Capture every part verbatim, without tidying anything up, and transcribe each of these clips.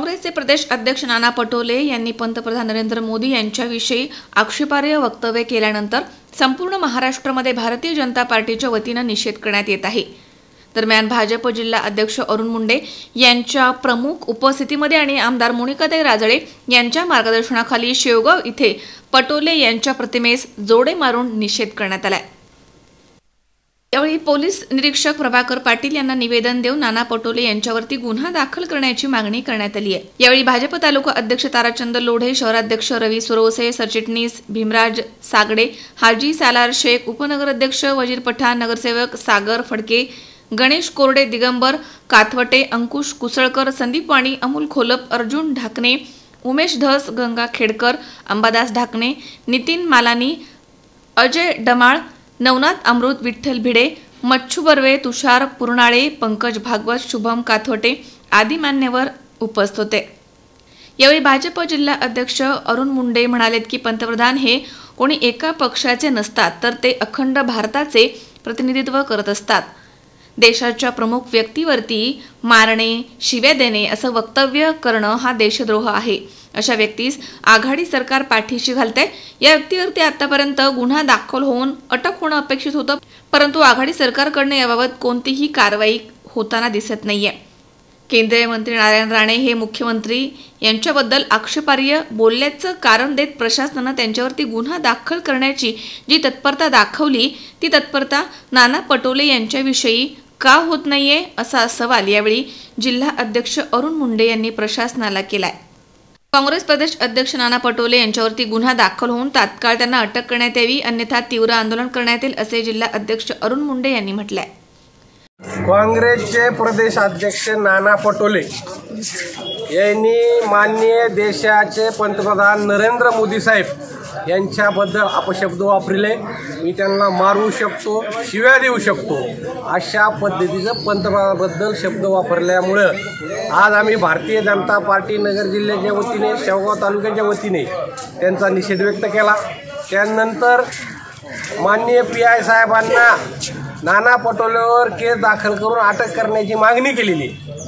काँग्रेसचे प्रदेश अध्यक्ष नाना पटोले यांनी पंतप्रधान नरेंद्र मोदी यांच्याविषयी आक्षेपार्ह वक्तव्य केल्यानंतर संपूर्ण महाराष्ट्रामध्ये भारतीय जनता पार्टीच्या वतीने निषेध करण्यात येत आहे। दरम्यान भाजप जिल्हा अध्यक्ष अरुण मुंडे यांच्या प्रमुख उपस्थितीमध्ये आणि आमदार मोनिकाताई राजळे यांच्या मार्गदर्शनाखाली शेवगाव इथे पटोले यांच्या प्रतिमेस जोडे मारून निषेध करण्यात आला। यावेळी पोलीस निरीक्षक प्रभाकर पाटील यांना निवेदन देऊन नाना पटोले यांच्यावरती गुन्हा दाखल करण्याची मागणी करण्यात आली आहे। यावेळी भाजप तालुका अध्यक्ष ताराचंद लोढे, शहराध्यक्ष रवी सुरवसे, सरचिटणीस भीमराज सागडे, हाजी सालार शेख, उपनगराध्यक्ष वजीर पठाण, नगरसेवक सागर फडके, गणेश कोरडे, दिगंबर काथवटे, अंकुश कुसळकर, संदीप वाणी, अमोल खोलप, अर्जुन ढाकणे, उमेश धस, गंगा खेडकर, अंबादास ढाकणे, नितीन मालानी, अजय डमाळ, नवनाथ अमृत, विठ्ठल भिडे, मच्छू बर्वे, तुषार पुरनाळे, पंकज भागवत, शुभम काथवटे आदी मान्यवर उपस्थित होते। यावेळी भाजप जिल्हा अध्यक्ष अरुण मुंडे म्हणालेत की पंतप्रधान हे कोणी एका पक्षाचे नसतात, तर ते अखंड भारताचे प्रतिनिधित्व करत असतात। देशाच्या प्रमुख व्यक्तीवरती मारणे, शिव्या देणे असं वक्तव्य करणं हा देशद्रोह आहे। अशा व्यक्तीस आघाडी सरकार पाठीशी घालते। या व्यक्तीवरती आतापर्यंत गुन्हा दाखल होऊन अटक होणं अपेक्षित होतं, परंतु आघाडी सरकारकडून याबाबत कोणतीही कारवाई होताना दिसत नाहीये। केंद्रीय मंत्री नारायण राणे हे मुख्यमंत्री यांच्याबद्दल आक्षेपार्ह बोलल्याचं कारण देत प्रशासनानं त्यांच्यावरती गुन्हा दाखल करण्याची जी तत्परता दाखवली ती तत्परता नाना पटोले यांच्याविषयी का होत नाहीये असा सवाल यावेळी जिल्हा अध्यक्ष अरुण मुंडे यांनी प्रशासनाला केलाय। काँग्रेस प्रदेश अध्यक्ष नाना पटोले यांच्यावरती गुन्हा दाखल होऊन तात्काळ त्यांना अटक करण्यात यावी, अन्यथा तीव्र आंदोलन करण्यात येईल असे जिल्हा अध्यक्ष अरुण मुंडे यांनी म्हटलंय। काँग्रेसचे प्रदेश अध्यक्ष नाना पटोले यांनी माननीय देशाचे पंतप्रधान नरेंद्र मोदी साहेब यांच्याबद्दल अपशब्द वापरले। मी त्यांना मारू शकतो, शिव्या देऊ शकतो अशा पद्धतीचं पंतप्रधानाबद्दल शब्द वापरल्यामुळं आज आम्ही भारतीय जनता पार्टी नगर जिल्ह्याच्या वतीने, शेवगाव तालुक्याच्या वतीने त्यांचा निषेध व्यक्त केला। त्यानंतर माननीय पी आय साहेबांना नाना पटोलेवर केस दाखल करून अटक करण्याची मागणी केलेली।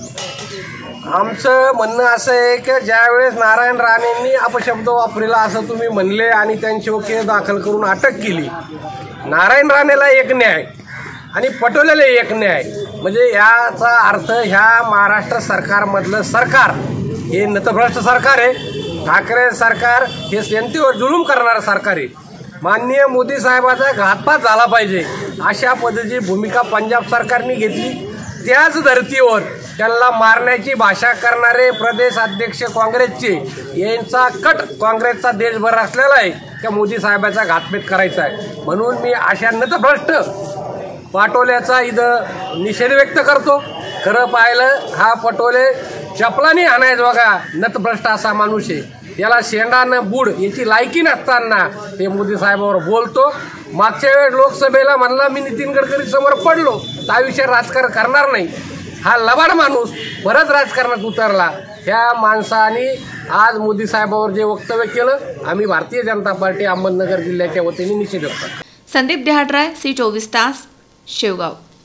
आमचं म्हणणं असं आहे की ज्यावेळेस नारायण राणेंनी अपशब्द वापरला असं तुम्ही म्हणले आणि त्यांच्यावर केस दाखल करून अटक केली, नारायण राणेला एक न्याय आणि पटोलेला एक न्याय, म्हणजे याचा अर्थ ह्या महाराष्ट्र सरकारमधलं सरकार हे नतभ्रष्ट सरकार आहे। ठाकरे सरकार हे जनतेवर जुलूम करणारं सरकार आहे। माननीय मोदी साहेबाचा घातपात झाला पाहिजे अशा पद्धतीची भूमिका पंजाब सरकारने घेतली। त्याच धर्तीवर त्यांना मारण्याची भाषा करणारे प्रदेश अध्यक्ष काँग्रेसचे यांचा कट काँग्रेसचा देशभर असलेला आहे की मोदी साहेबाचा घातपात करायचा आहे। म्हणून मी अशा नतभ्रष्ट पटोल्याचा इथं निषेध व्यक्त करतो। खरं पाहिलं हा पटोले चपलाने आणायचं बघा नतभ्रष्ट असा माणूस आहे, याला शेंडानं बूड याची लायकी नसताना ते मोदी साहेबावर बोलतो। मागच्या वेळेस लोकसभेला म्हणला मी नितीन गडकरी समोर पडलो तर आयुष्यात राजकारण करणार नाही, हा लबाड माणूस परत राजकारणात उतरला। ह्या माणसाने आज मोदी साहेबावर जे वक्तव्य केलं आम्ही भारतीय जनता पार्टी अहमदनगर जिल्ह्याच्या वतीने निषेध करतो। संदीप देहाडराय, सी चोवीस तास, शेवगाव।